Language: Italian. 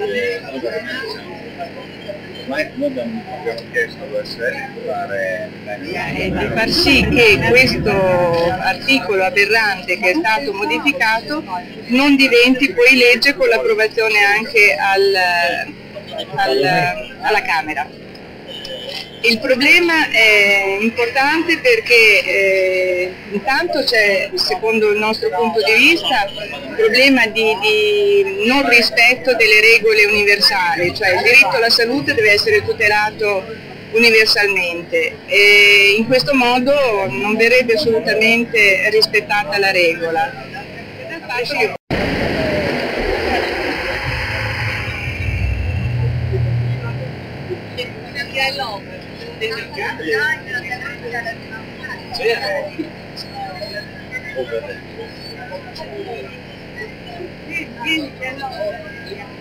Ormai noi abbiamo chiesto all'OSL di far sì che questo articolo aberrante che è stato modificato non diventi poi legge con l'approvazione anche alla Camera. Il problema è importante perché intanto c'è, secondo il nostro punto di vista, il problema di non rispetto delle regole universali, cioè il diritto alla salute deve essere tutelato universalmente e in questo modo non verrebbe assolutamente rispettata la regola. Sì.